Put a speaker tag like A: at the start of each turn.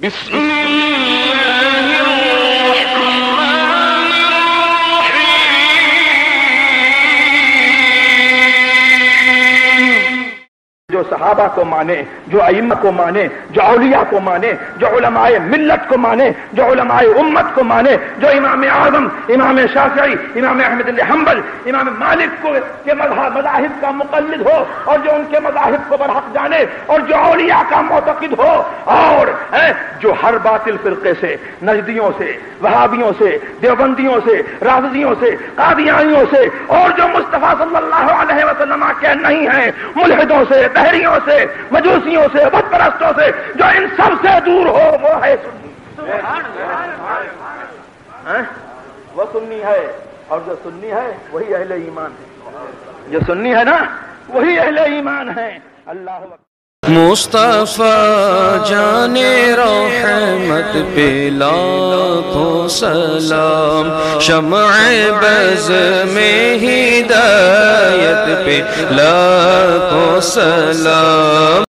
A: بسم اللہ الرحمن الرحیم۔ جو صحابہ کو مانے، جو ائمہ کو مانے، جو اولیاء کو مانے، جو علماء ملت کو مانے، جو علماء امت کو مانے، جو امام اعظم امام شافعی امام احمد بن حنبل امام مالک کے مذاہب کا مقلد ہو اور جو ان کے مذاہب کو برحق جانے اور جو اولیاء کا معتقد ہو اور جو ہر باطل فرقے سے، نجدیوں سے، وہابیوں سے، دیوبندیوں سے، رافضیوں سے، قادیانیوں سے اور جو مصطفیٰ صلی اللہ علیہ وسلم کے نہیں ہیں، ملحدوں سے، دہریوں سے، مجوسیوں سے، بت پرستوں سے، جو ان سب سے دور ہو وہ ہے سنی۔ وہ سنی ہے، اور جو سنی ہے وہی اہل ایمان ہے۔ جو سنی ہے نا وہی اہل ایمان ہے۔ اللہ اکبر۔
B: مصطفیٰ جان رحمت پہ لاکھوں سلام، شمع بز میں ہدایت پہ لاکھوں سلام۔